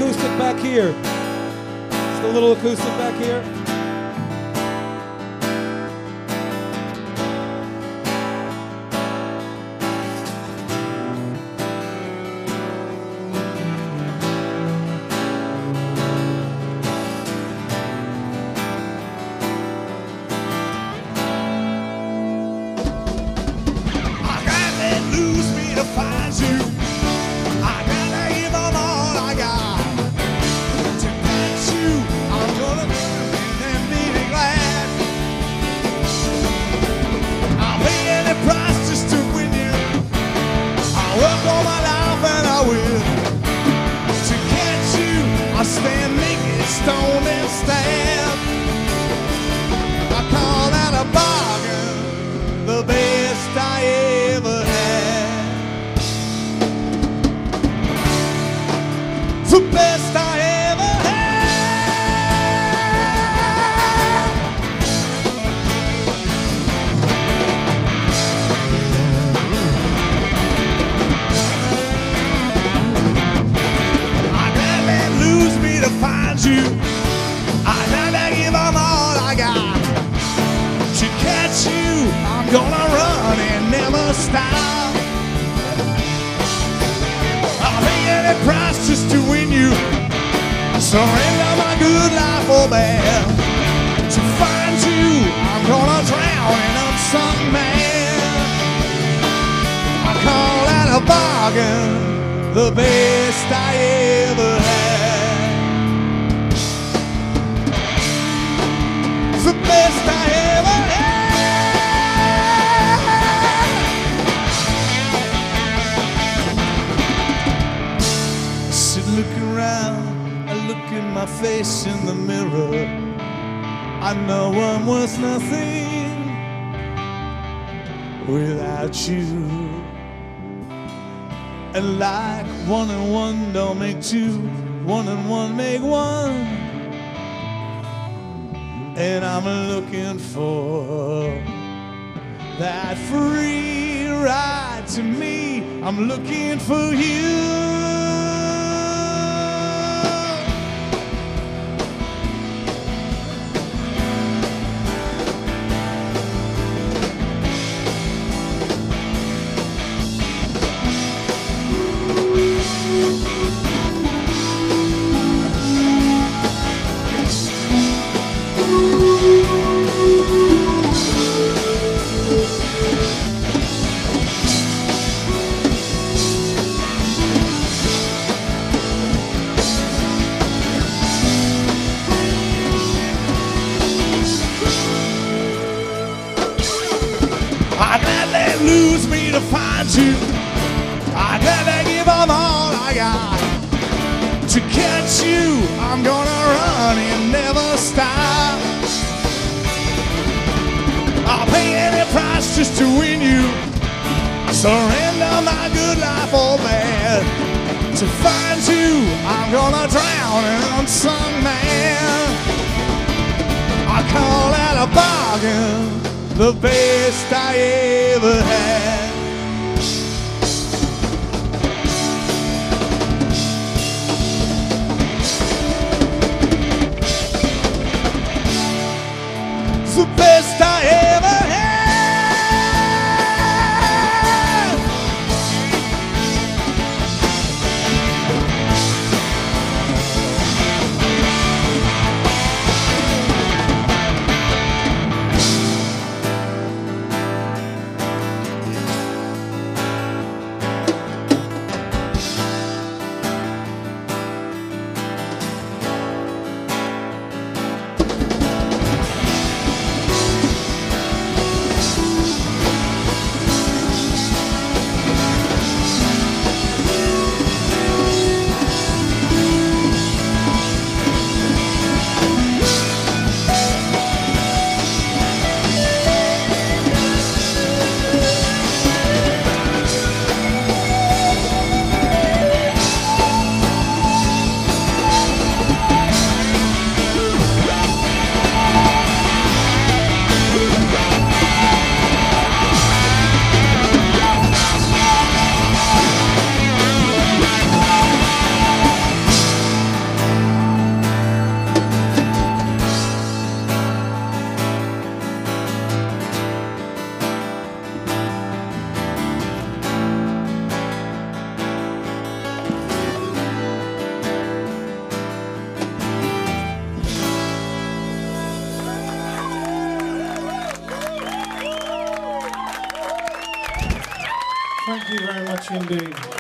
acoustic back here. Just a little acoustic back here. Surrender my good life for bad. To find you, I'm gonna drown in unsung man. I call that a bargain, the best I ever had. It's the best I ever had. Sit looking around, look at my face in the mirror. I know I'm worth nothing without you. And like 1 and 1 don't make 2, 1 and 1 make 1. And I'm looking for that free ride to me. I'm looking for you. I'd gladly lose me to find you. I'd gladly give them all I got. To catch you, I'm gonna run and never stop. I'll pay any price just to win you. Surrender my good life for bad. To find you, I'm gonna drown an unsung man. I call that a bargain, the best I ever had. It's the best I ever had. Thank you very much indeed.